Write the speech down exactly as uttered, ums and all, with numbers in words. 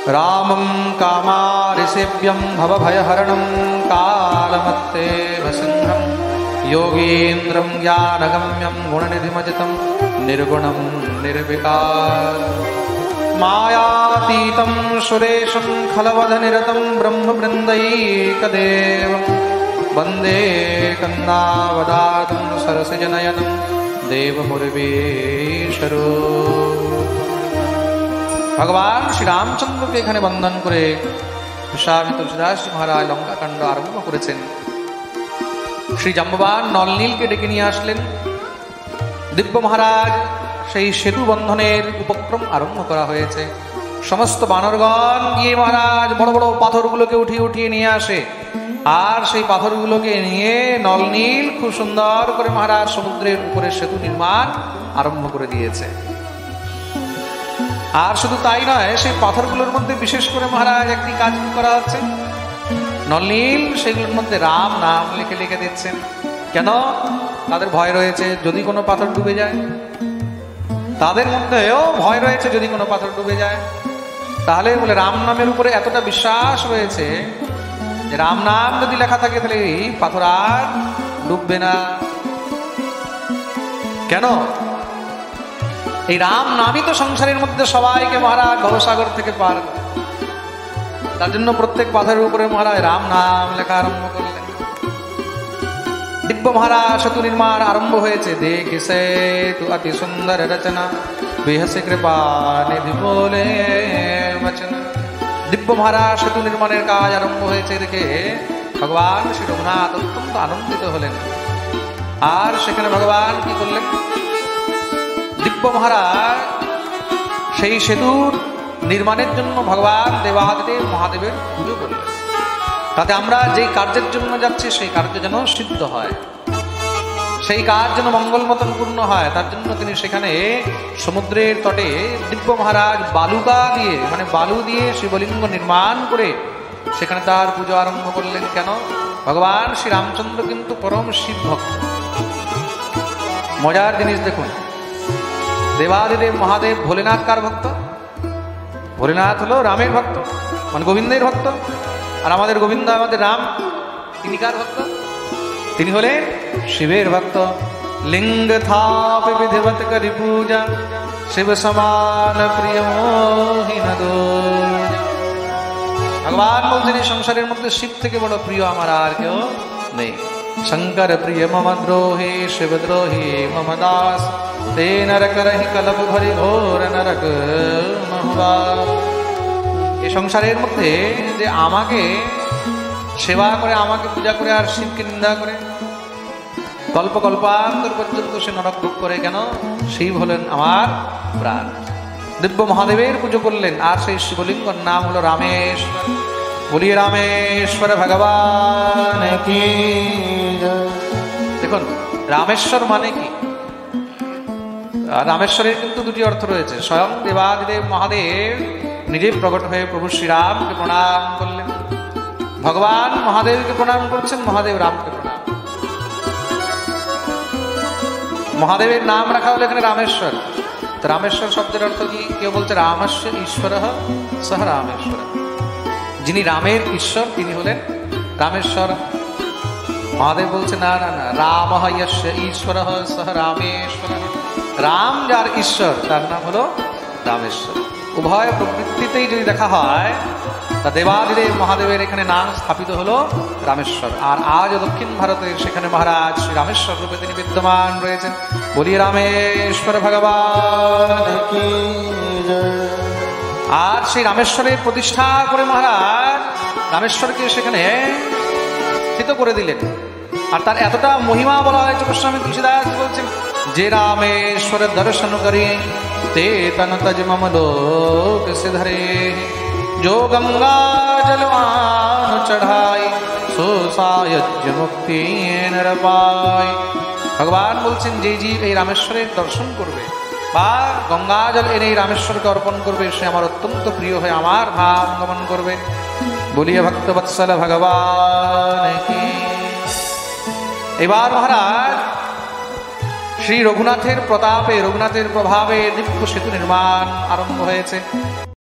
रामं कामारिसेव्यं भवभयहरणं कालमत्तेव सिंहं योगीन्द्रं ज्ञानगम्यं गुणनिधिमजितं निर्गुणं निर्विकारं मायातीतं सुरेशं खलवधनिरतं ब्रह्मवृन्दैकदेवं वन्दे कन्दावदातं सरसिजनयनं देवमुर्वीशरो। भगवान श्री रामचंद्र के एखाने बंधन करे स्वामी तुलसीदास महाराज लंकाकांड आरम्भ करेছেন। श्री जाम्बवान नलनीलকে ডেকে নিয়ে আসলেন। দিব্য মহারাজ সেই সেতু বন্ধনের উপক্রম আরম্ভ করা হয়েছে। সমস্ত বানরগণ গিয়ে মহারাজ বড় বড় পাথরগুলোকে উঠিয়ে উঠিয়ে নিয়ে আসে, আর সেই পাথরগুলোকে নিয়ে নলনীল খুব সুন্দর করে মহারাজ সমুদ্রের উপরে সেতু নির্মাণ আরম্ভ করে দিয়েছে। আর শুধু তাই নয়, সেই পাথরগুলোর মধ্যে বিশেষ করে মহারাজ একটি কাজ করা হচ্ছে, নলনীল সেগুলোর মধ্যে রাম নাম লিখে লিখে দিচ্ছেন। কেন? তাদের ভয় রয়েছে যদি কোনো পাথর ডুবে যায়, তাদের মধ্যেও ভয় রয়েছে যদি কোনো পাথর ডুবে যায়। তাহলে বলে রাম নামের উপরে এতটা বিশ্বাস রয়েছে যে রাম নাম যদি লেখা থাকে তাহলে এই পাথর আর ডুববে না। কেন? এই রাম নামই তো সংসারের মধ্যে সবাইকে মহারাজ ভবসাগর থেকে পার, তার জন্য প্রত্যেক পাথরের উপরে মহারাজ রাম নাম লেখা আরম্ভ করলেন। দিব্য মহারাজ সেতু নির্মাণ আরম্ভ হয়েছে। দেখি সেতু অতি সুন্দর রচনা বিহসে কৃপা নিধি বলে বচনা। দিব্য মহারাজ সেতু নির্মাণের কাজ আরম্ভ হয়েছে দেখে ভগবান শ্রী রঘুনাথ অত্যন্ত আনন্দিত হলেন। আর সেখানে ভগবান কি করলেন? দিব্য মহারাজ সেই সেতুর নির্মাণের জন্য ভগবান দেবাদিদেব মহাদেবের পুজো করলেন। তাতে আমরা যেই কার্যের জন্য যাচ্ছি সেই কার্য যেন সিদ্ধ হয়, সেই কাজ যেন মঙ্গল মতন পূর্ণ হয়, তার জন্য তিনি সেখানে সমুদ্রের তটে দিব্য মহারাজ বালুকা দিয়ে মানে বালু দিয়ে শিবলিঙ্গ নির্মাণ করে সেখানে তার পুজো আরম্ভ করলেন। কেন? ভগবান শ্রী রামচন্দ্র কিন্তু পরম শিব ভক্ত। মজার জিনিস দেখুন, দেবাদিদেব মহাদেব ভোলেনাথ কার ভক্ত? ভোলেনাথ হলো রামের ভক্ত, মানে গোবিন্দের ভক্ত। আর আমাদের গোবিন্দ আমাদের রাম, তিনি কার ভক্ত? তিনি হলেন শিবের ভক্ত। লিঙ্গ থাপ বিধিবত করি পূজা শিব সমান প্রিয় মোহিন দোজা। ভগবান বলছেন এই সংসারের মধ্যে শিব থেকে বড় প্রিয় আমার আর কেউ নেই। শঙ্কর প্রিয় মম দ্রোহে শিব দ্রোহে মম দাস তে নরক রহি কলপ ভরি ঘোর নরক মহবাস। এই সংসারের মধ্যে যে আমাকে সেবা করে, আমাকে পূজা করে আর শিবকে নিন্দা করে, কল্প কল্পান্তর পর্যন্ত সে নরক ভোগ করে, কেন? শিব হলেন আমার প্রাণ। দিব্য মহাদেবের পুজো করলেন। আর সেই শিবলিঙ্গর নাম হলো রামেশ্বর। বলিয়ে রামেশ্বর ভগবান কি। দেখুন রামেশ্বর মানে কি? রামেশ্বরের কিন্তু দুটি অর্থ রয়েছে। স্বয়ং দেবাদিদেব মহাদেব নিজে প্রকট হয়ে প্রভু শ্রীরামকে প্রণাম করলেন। ভগবান মহাদেবকে প্রণাম করছেন, মহাদেব রামকে প্রণাম। মহাদেবের নাম রাখা হলো এখানে রামেশ্বর। তো রামেশ্বর শব্দের অর্থ কি? কেউ বলছে রামস্য ঈশ্বর সহ রামেশ্বর, যিনি রামের ঈশ্বর তিনি হলেন রামেশ্বর। মহাদেব বলছে না না না, রাম হয়স্য ঈশ্বর সহ রামেশ্বর। রাম যার ঈশ্বর তার নাম হলো রামেশ্বর। উভয় প্রবৃত্তিতেই যদি দেখা হয় তা দেবাদিদেব মহাদেবের এখানে নাম স্থাপিত হলো রামেশ্বর। আর আজ দক্ষিণ ভারতে সেখানে মহারাজ শ্রী রামেশ্বর রূপে তিনি বিদ্যমান রয়েছেন। বলিয়ে রামেশ্বর ভগবান কি। আর সেই রামেশ্বরের প্রতিষ্ঠা করে মহারাজ রামেশ্বরকে সেখানে স্থিত করে দিলেন। আর তার এতটা মহিমা বলা হয়েছে, গোস্বামী তুলসীদাস বলছেন, যে রামেশ্বর দর্শন করে ते तन तज मम लोक से धरे, जो गंगा जलवान चढ़ाई सो सायज्य मुक्ति नर पाय। भगवान বলছেন যে জীব এই রামেশ্বরের দর্শন করবে বা গঙ্গা জল এনে এই রামেশ্বরকে অর্পণ করবে, সে আমার অত্যন্ত প্রিয় হয়ে আমার ধাম গমন করবে। বলিয়ে ভক্ত বৎসল ভগবান কি। এবার মহারাজ শ্রী রঘুনাথের প্রতাপে, রঘুনাথের প্রভাবে দিব্য সেতু নির্মাণ আরম্ভ হয়েছে।